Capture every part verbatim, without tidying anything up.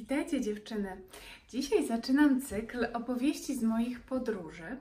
Witajcie dziewczyny. Dzisiaj zaczynam cykl opowieści z moich podróży,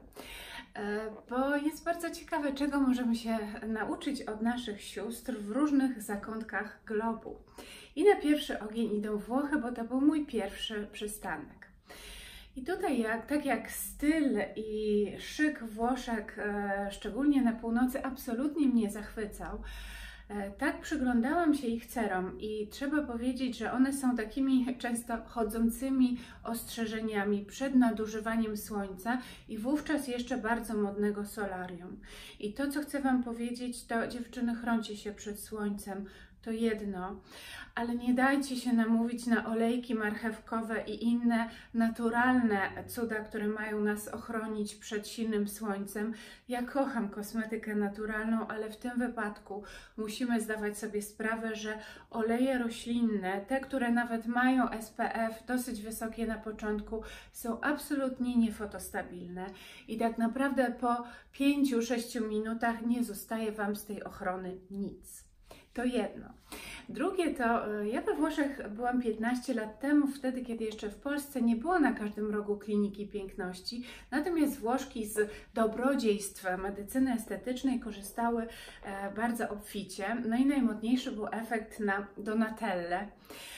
bo jest bardzo ciekawe, czego możemy się nauczyć od naszych sióstr w różnych zakątkach globu. I na pierwszy ogień idą Włochy, bo to był mój pierwszy przystanek. I tutaj, jak, tak jak styl i szyk Włoszek, szczególnie na północy, absolutnie mnie zachwycał, tak przyglądałam się ich cerom i trzeba powiedzieć, że one są takimi często chodzącymi ostrzeżeniami przed nadużywaniem słońca i wówczas jeszcze bardzo modnego solarium. I to, co chcę Wam powiedzieć, to dziewczyny, chrońcie się przed słońcem, to jedno, ale nie dajcie się namówić na olejki marchewkowe i inne naturalne cuda, które mają nas ochronić przed silnym słońcem. Ja kocham kosmetykę naturalną, ale w tym wypadku musimy zdawać sobie sprawę, że oleje roślinne, te, które nawet mają S P F dosyć wysokie na początku, są absolutnie niefotostabilne i tak naprawdę po pięciu sześciu minutach nie zostaje Wam z tej ochrony nic. To jedno. Drugie to, ja we Włoszech byłam piętnaście lat temu, wtedy kiedy jeszcze w Polsce nie było na każdym rogu kliniki piękności, natomiast Włoszki z dobrodziejstw medycyny estetycznej korzystały bardzo obficie. No i najmodniejszy był efekt na Donatelle.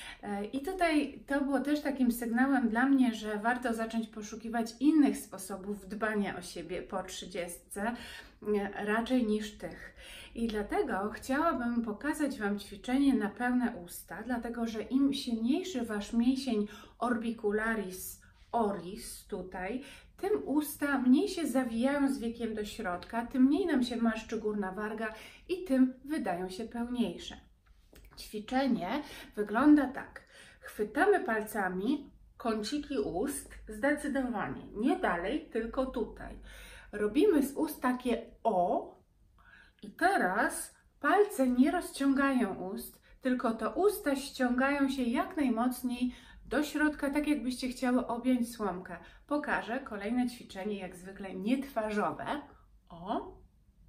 I tutaj to było też takim sygnałem dla mnie, że warto zacząć poszukiwać innych sposobów dbania o siebie po trzydziestce, raczej niż tych. I dlatego chciałabym pokazać Wam ćwiczenie na pełne usta, dlatego że im silniejszy Wasz mięsień orbicularis oris tutaj, tym usta mniej się zawijają z wiekiem do środka, tym mniej nam się marszczy górna warga i tym wydają się pełniejsze. Ćwiczenie wygląda tak. Chwytamy palcami kąciki ust, zdecydowanie, nie dalej, tylko tutaj. Robimy z ust takie O i teraz palce nie rozciągają ust, tylko to usta ściągają się jak najmocniej do środka, tak jakbyście chciały objąć słomkę. Pokażę kolejne ćwiczenie, jak zwykle nietwarzowe. O.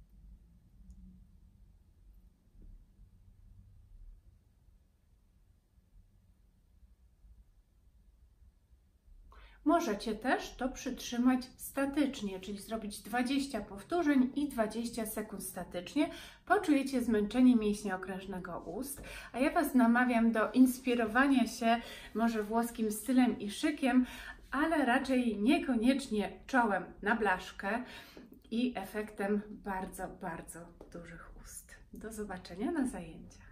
Możecie też to przytrzymać statycznie, czyli zrobić dwadzieścia powtórzeń i dwadzieścia sekund statycznie. Poczujecie zmęczenie mięśnia okrężnego ust, a ja Was namawiam do inspirowania się może włoskim stylem i szykiem, ale raczej niekoniecznie czołem na blaszkę i efektem bardzo, bardzo dużych ust. Do zobaczenia na zajęciach.